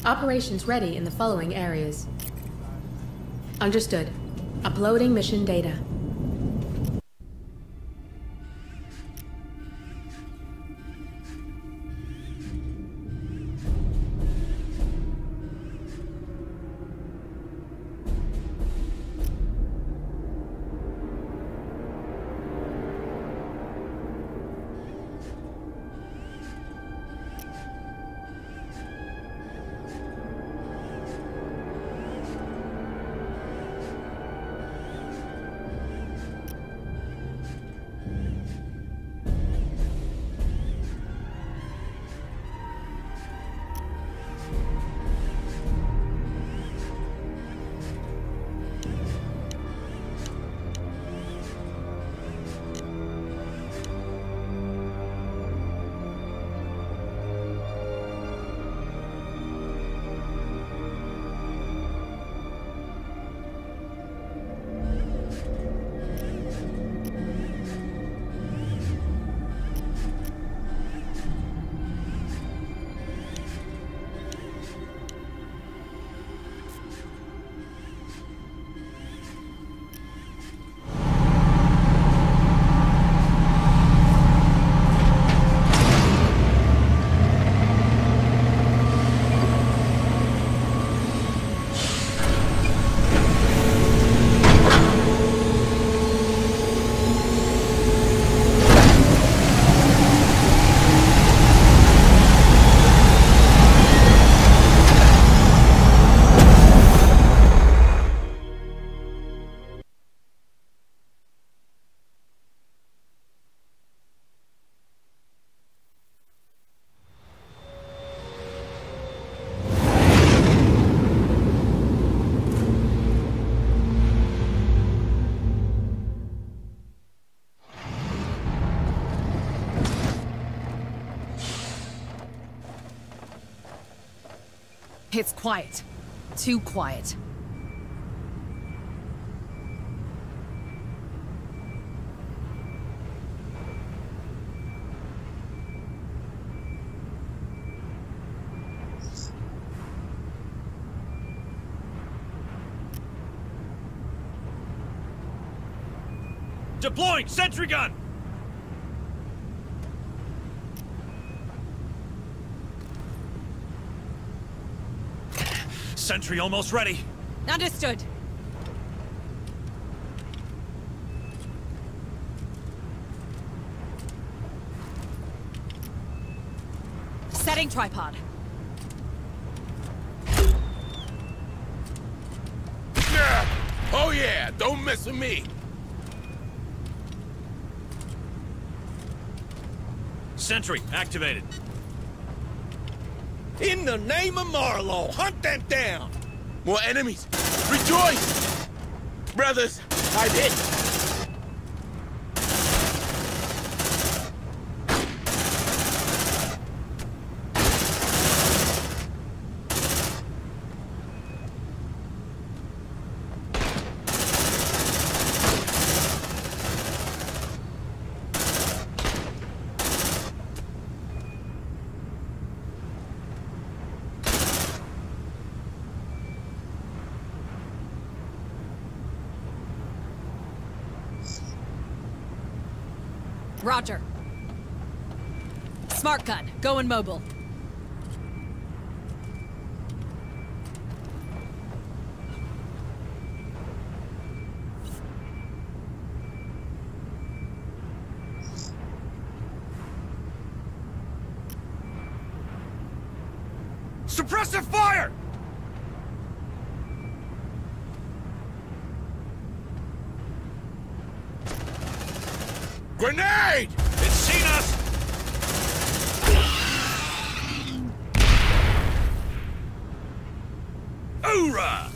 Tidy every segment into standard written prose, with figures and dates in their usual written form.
Operations ready in the following areas. Understood. Uploading mission data. It's quiet. Too quiet. Deploying sentry gun! Sentry almost ready. Understood. Setting tripod. Yeah. Oh yeah, don't mess with me. Sentry activated. In the name of Marlowe, hunt them down! More enemies! Rejoice! Brothers, I did! Roger. Smart gun, going mobile. Suppressive fire! Grenade! It's seen us! Hoorah!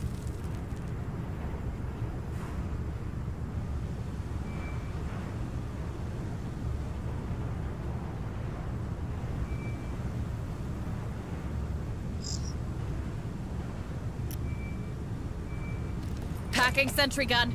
Packing sentry gun.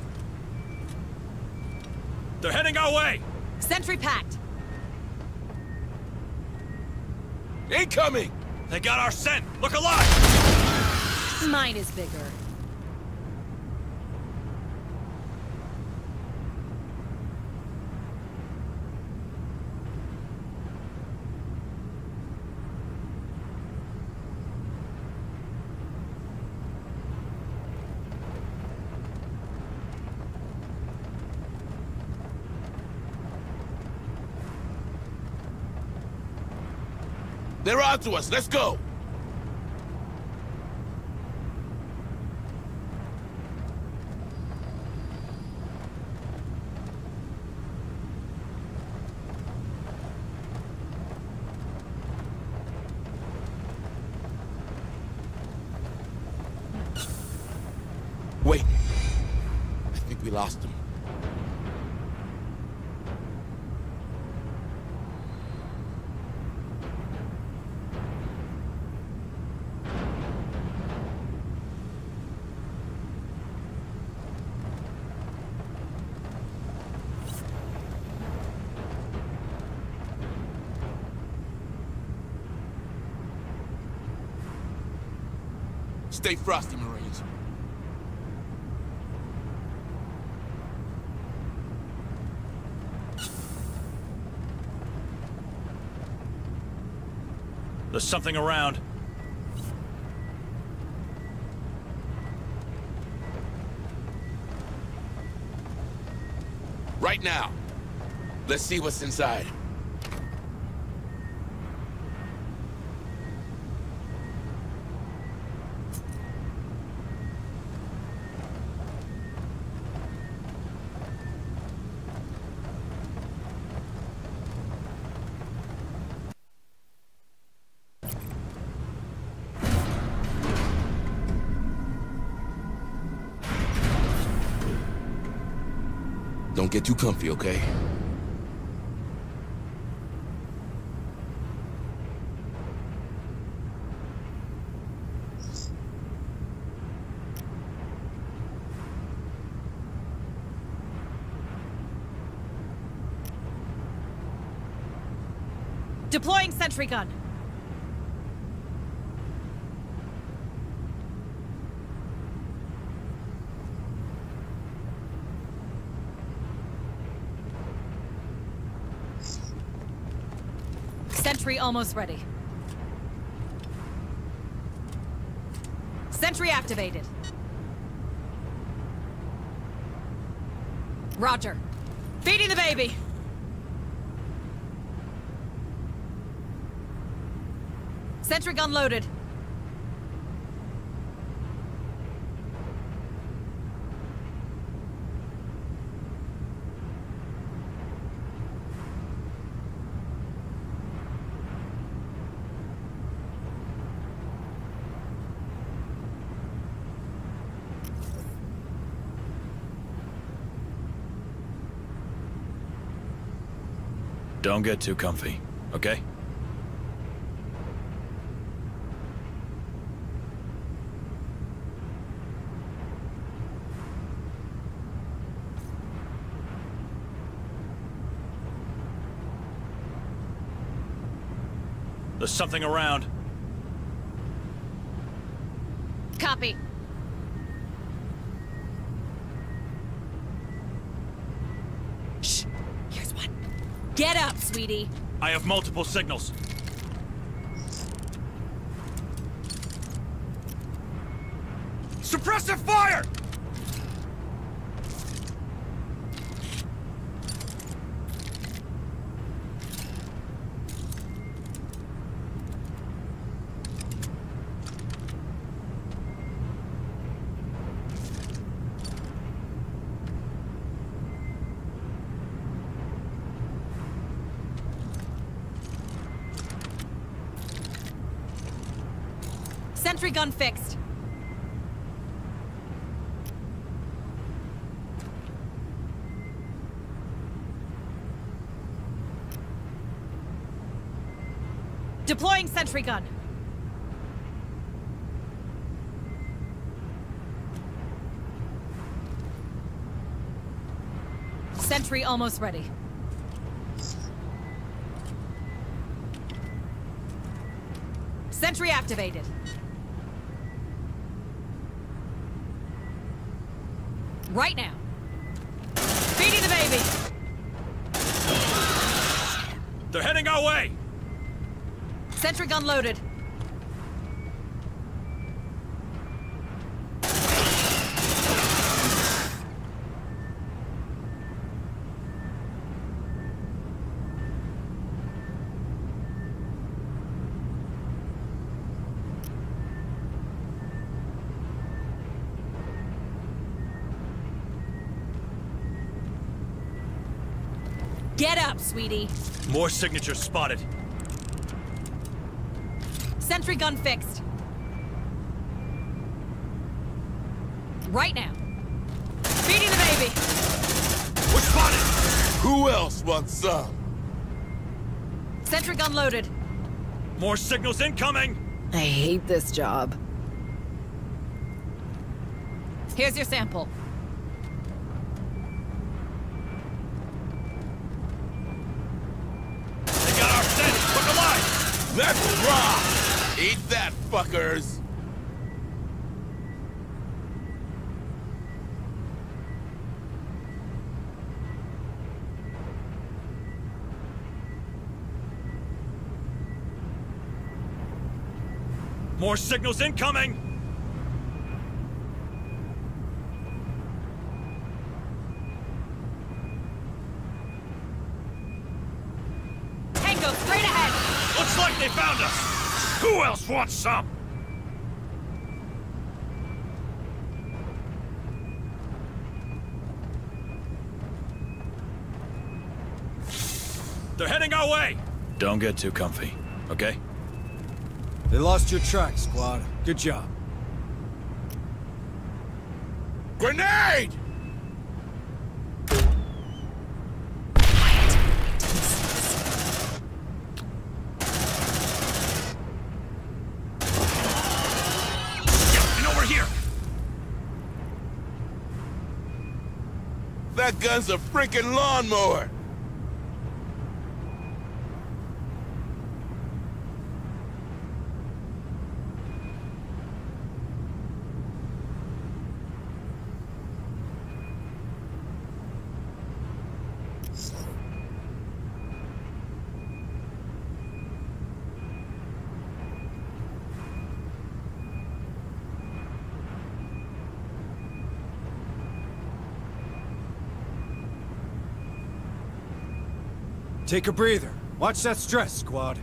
They're heading our way! Sentry packed. Incoming! They got our scent! Look alive! Mine is bigger. They're on to us. Let's go. Wait. I think we lost them. Stay frosty, Marines. There's something around. Right now. Let's see what's inside. Don't get too comfy, okay? Deploying sentry gun. Sentry almost ready. Sentry activated. Roger. Feeding the baby. Sentry gun loaded. Don't get too comfy, okay? There's something around. Copy. Shh. Here's one. Get up, sweetie. I have multiple signals. Suppressive fire! Sentry gun fixed. Deploying sentry gun. Sentry almost ready. Sentry activated. Right now. Feeding the baby. They're heading our way! Sentry gun loaded. Get up, sweetie. More signatures spotted. Sentry gun fixed. Right now. Feeding the baby. We're spotted! Who else wants some? Sentry gun loaded. More signals incoming! I hate this job. Here's your sample. They got our scent! Look alive! Let's rock! Eat that, fuckers! More signals incoming! Tango, straight ahead! Looks like they found us! Who else wants some? They're heading our way! Don't get too comfy, okay? They lost your track, squad. Good job. Grenade! And over here! That gun's a freaking lawnmower! Take a breather. Watch that stress, squad.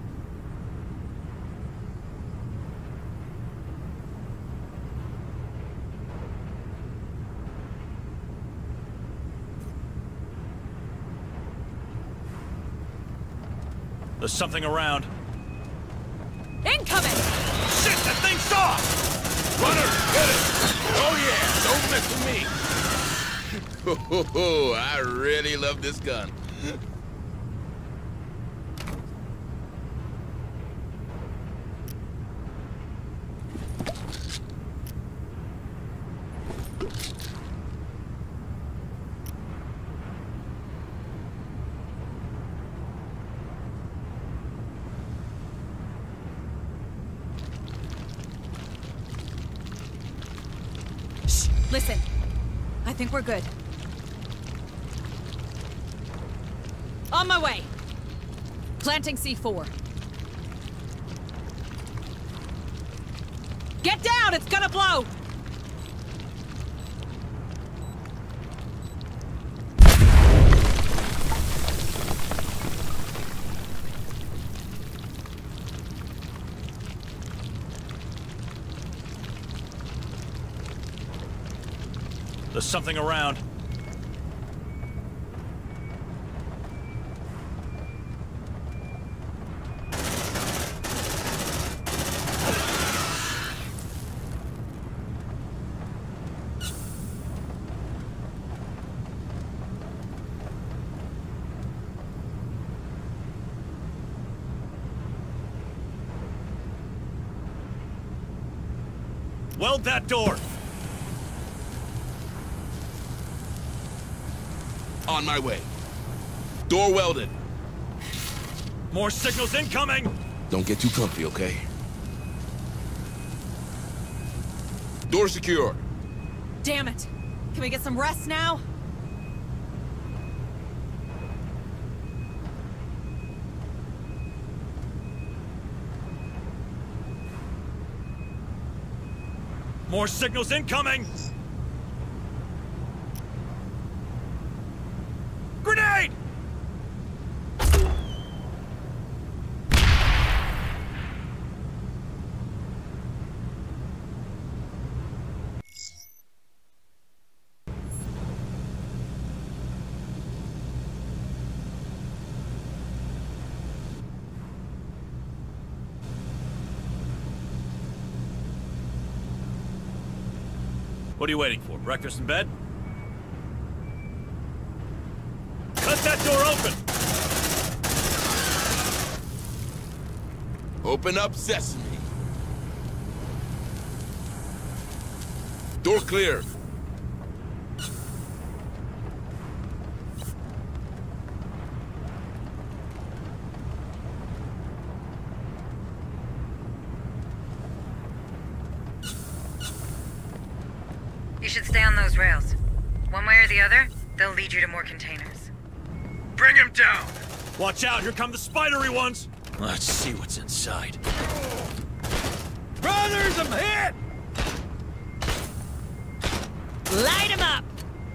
There's something around. Incoming! Shit, that thing's saw! Runner, get it! Oh yeah, don't mess with me! I really love this gun. Listen, I think we're good. On my way. Planting C4. Get down! It's gonna blow! There's something around. Weld that door! On my way. Door welded. More signals incoming! Don't get too comfy, okay? Door secure. Damn it! Can we get some rest now? More signals incoming! Grenade! What are you waiting for? Breakfast in bed? Cut that door open! Open up sesame. Door clear. You should stay on those rails. One way or the other, they'll lead you to more containers. Bring him down! Watch out, here come the spidery ones! Let's see what's inside. Brothers, I'm hit! Light him up!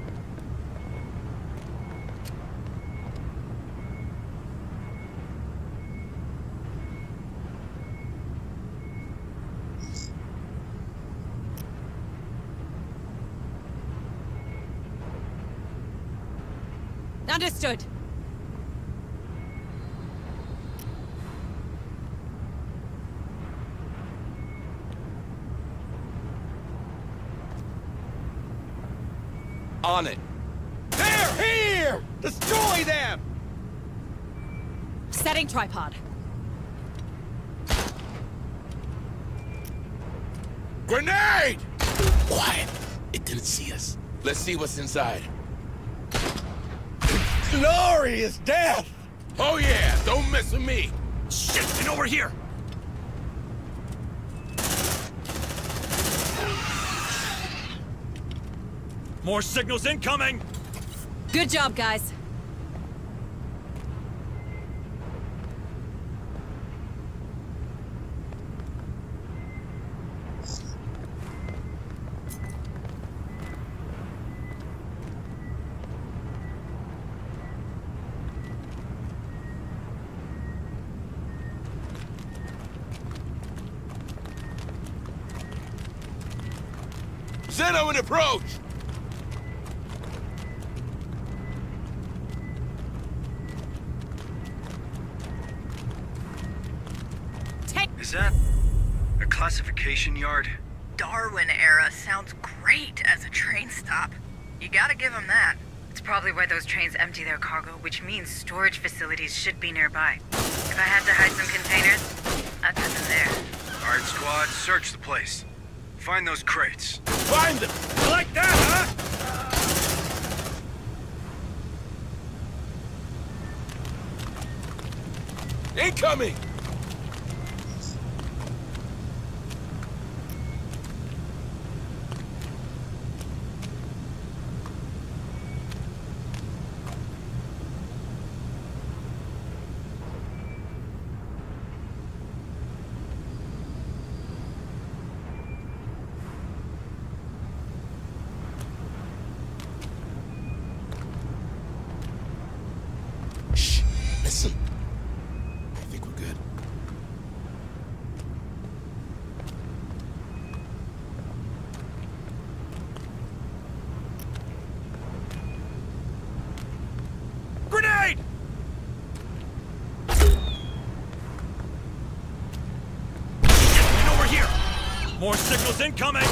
Understood. On it. They're here! Destroy them! Setting tripod. Grenade! Quiet. It didn't see us. Let's see what's inside. Glorious death! Oh yeah, don't mess with me. Shit, and over here! More signals incoming! Good job, guys. Zeno in approach! Is that a classification yard? Darwin era sounds great as a train stop. You gotta give them that. It's probably where those trains empty their cargo, which means storage facilities should be nearby. If I had to hide some containers, I'd put them there. All right, squad, search the place. Find those crates. Find them! You like that, huh? Incoming! Shh! Listen. I think we're good. Grenade! Get over here! More signals incoming!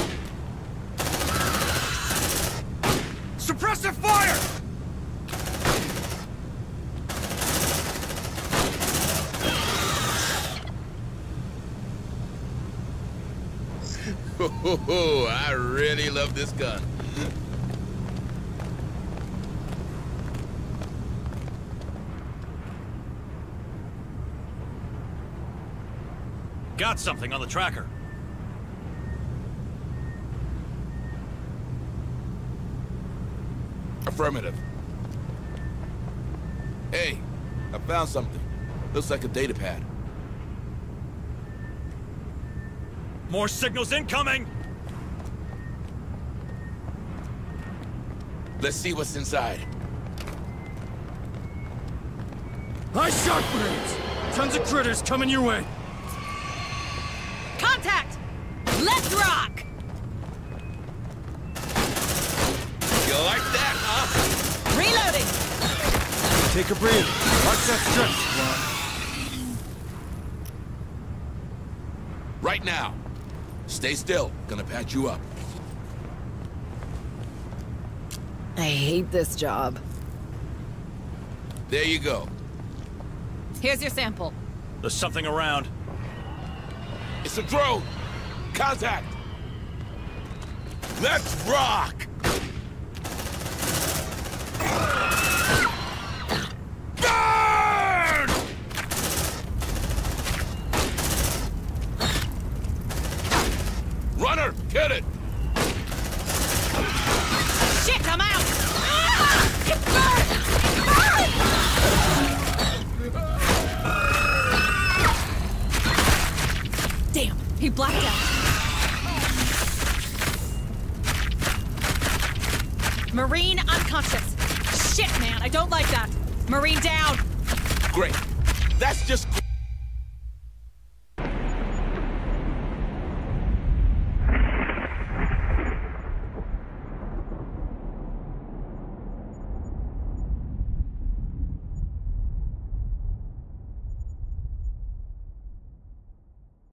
Suppressive fire! Oh, I really love this gun. Got something on the tracker. Affirmative. Hey, I found something. Looks like a data pad. More signals incoming! Let's see what's inside. High shark brains! Tons of critters coming your way. Contact! Let's rock! You like that, huh? Reloading! Take a breather. Watch that stretch, squad. Right now. Stay still. Gonna patch you up. I hate this job. There you go. Here's your sample. There's something around. It's a drone! Contact! Let's rock! Burn! Runner, get it! Shit, I'm out! Ah! It's burned! Damn, he blacked out. Marine unconscious. Shit, man, I don't like that. Marine down. Great. That's just